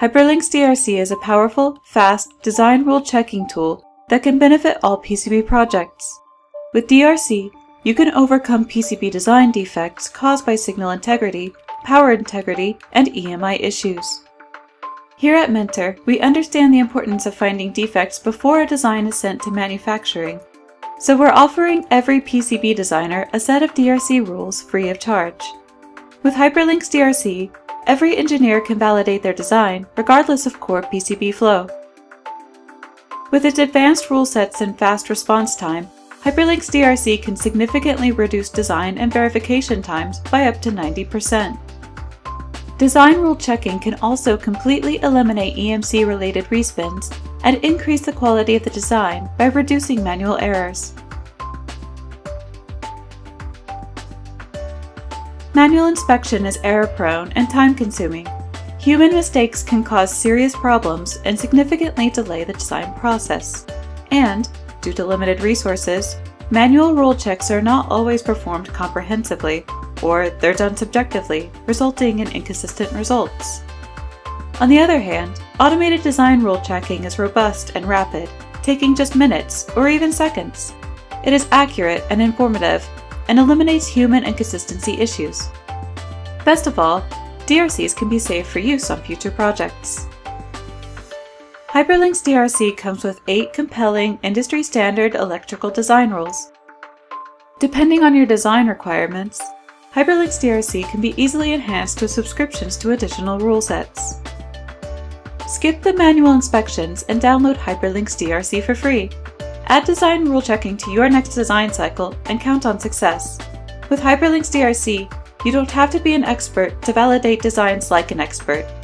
HyperLynx DRC is a powerful, fast, design rule checking tool that can benefit all PCB projects. With DRC, you can overcome PCB design defects caused by signal integrity, power integrity, and EMI issues. Here at Mentor, we understand the importance of finding defects before a design is sent to manufacturing, so we're offering every PCB designer a set of DRC rules free of charge. With HyperLynx DRC, every engineer can validate their design regardless of core PCB flow. With its advanced rule sets and fast response time, HyperLynx DRC can significantly reduce design and verification times by up to 90%. Design rule checking can also completely eliminate EMC-related respins and increase the quality of the design by reducing manual errors. Manual inspection is error-prone and time-consuming. Human mistakes can cause serious problems and significantly delay the design process. And, due to limited resources, manual rule checks are not always performed comprehensively, or they're done subjectively, resulting in inconsistent results. On the other hand, automated design rule checking is robust and rapid, taking just minutes or even seconds. It is accurate and informative, and eliminates human inconsistency issues. Best of all, DRCs can be saved for use on future projects. HyperLynx DRC comes with 8 compelling industry-standard electrical design rules. Depending on your design requirements, HyperLynx DRC can be easily enhanced with subscriptions to additional rule sets. Skip the manual inspections and download HyperLynx DRC for free. Add design rule checking to your next design cycle and count on success. With HyperLynx DRC, you don't have to be an expert to validate designs like an expert.